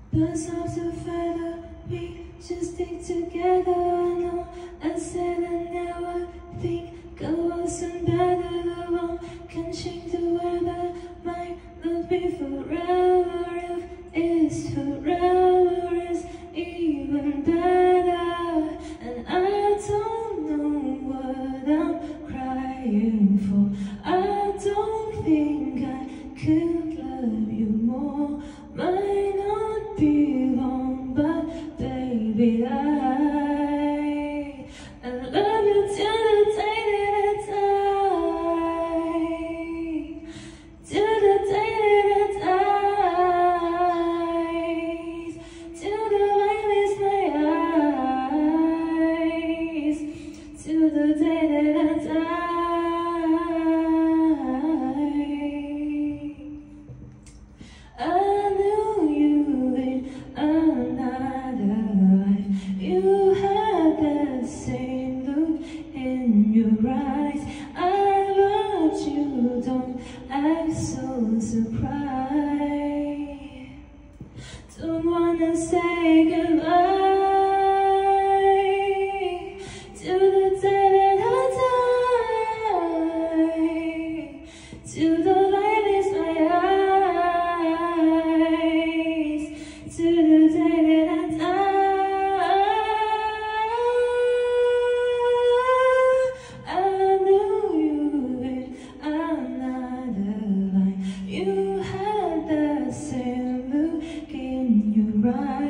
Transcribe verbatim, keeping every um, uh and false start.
Birds of the feather, we just stick together. I know I said I never think I wasn't better. The one can change the weather, might not be forever. If it's forever, it's even better. And I don't know what I'm crying for. I don't think I could love you more. Might not be long, but baby, I I love you till the day that I die, till the day that I die, till the light leaves my eyes, till the day that I die. I knew you in another life. You had that same look in your eyes. I loved you, don't act so surprised. Don't wanna say goodbye till the day that I die, till the light leaves my eyes, till the day that I die. I knew you in another life. You had that same look in your eyes.